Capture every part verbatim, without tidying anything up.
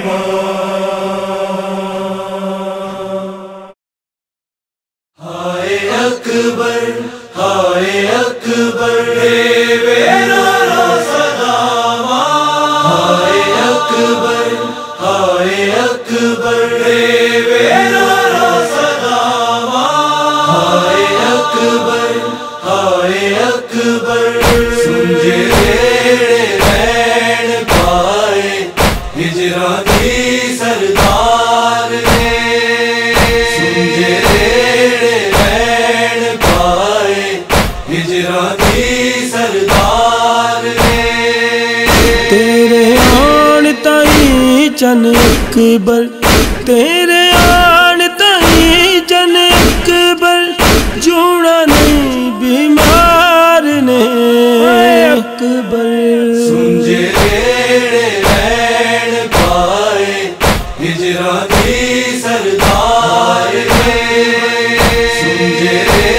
ہائے اکبر ہائے اکبر میرا سلام ہائے اکبر ہائے اکبر میرا سلام ہائے اکبر ہائے اکبر سنجے بین پائے ہجرانی سردار نے سنجے ہجرانی سردار نے تیرے آن تائیں چن اکبر تیرے آن تائیں چن اکبر جوڑا نہیں بیمار نے اکبر سنجے بین پائے ہجرانی سردار نے سنجے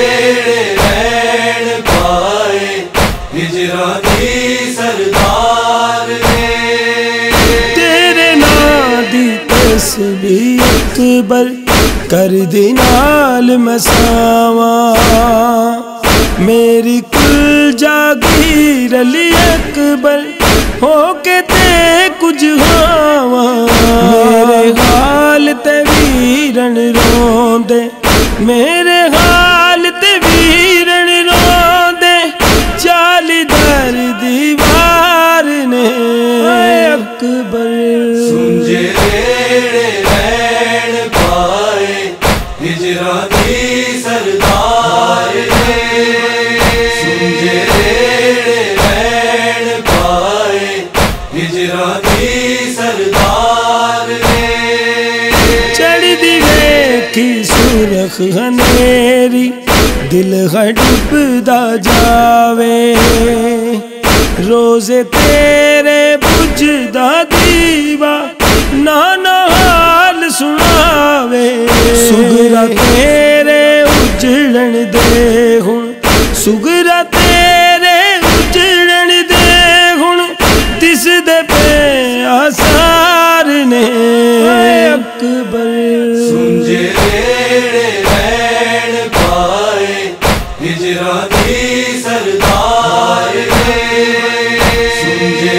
ہجرانی سردار نے تیرے نادی تسبیح اکبر کر دی نال مساواں میری کل جاگیر علی اکبر ہو کے تے کچھ ہاواں میرے حال تے ویرن روندے میرے حال تے ویرن روندے چالی در دیوار نے اکبر سنجے بین پائے ہجرانی سردار نے سنجے بین پائے ہجرانی سردار نے چڑھ دی ویکھی سرخ ہنیری دل ڈوبدا جاوے روزے تیرے بجھدا دیوا نانا حال سناوے سگرا تیرے اجڑن دے ہن سگرا تیرے اجڑن دے ہن دس دے پہ آثار نے اکبر سنجے بین پائے ہجرانی سردار نے سنجے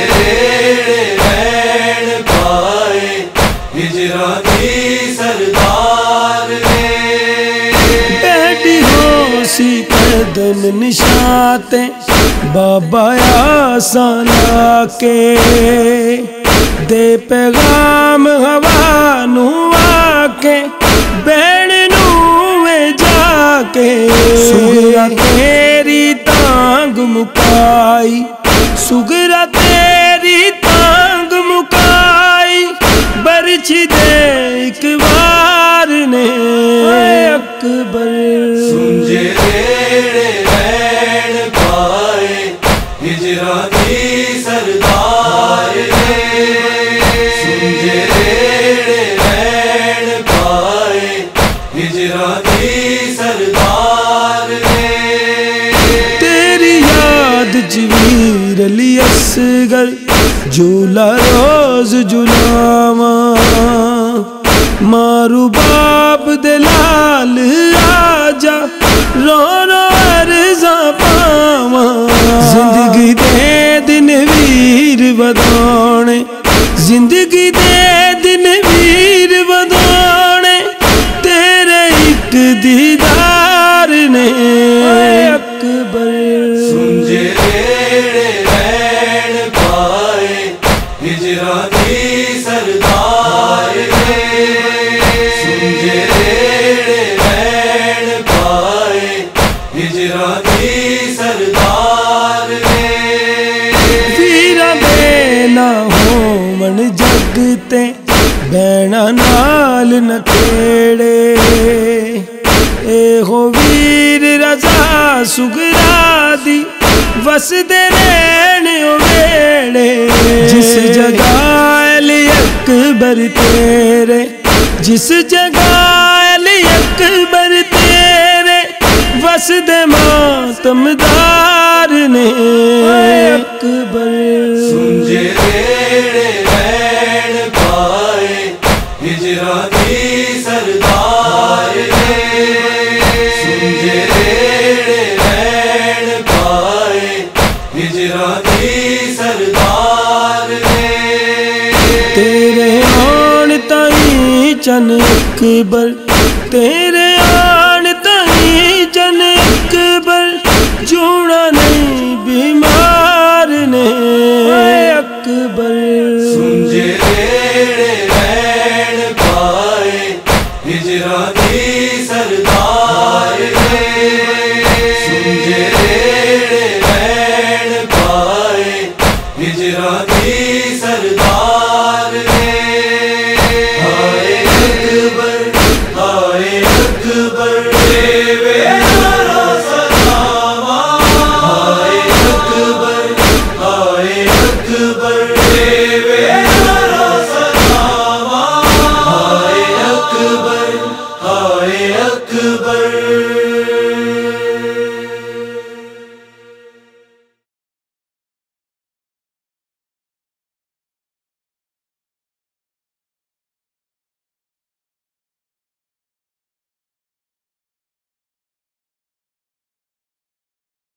بین پائے ہجرانی سردار نے بیٹھی ہو سی قدم نشاتے بابا آسان کے دے پیغام ہوا نو آکے بین نوے جا کے سگرا تیری تانگ مکائی سگرا تیری تانگ مکائی برچ دے ایک بار نے اکبر سنجے بین پائے ہجرانی سردار نے سنجے بین پائے ہجرانی سردار نے تیری یاد جویر علی اصغر جھولا روز جھلاواں مارو باپ دلال آجا رو رو عرضاں پاواں زندگی دے دن ویر ودانے زندگی دے دن ویر ودانے تیرے ایک دیدار نے اکبر سنجے بین پائے ہجرانی سردار نے سنجے بین پائے ہجرانی سردار نے ویرا بینا ہو من جگتے بینا نال نہ کھیڑے اے ہو ویر رضا سگرا دی وس دے رین ویڑے جس جگہ علی اکبر تیرے جس جگہ علی اکبر تیرے وس دے ماتمدار نے اکبر سنجے بین پائے بچن اکبر تیرے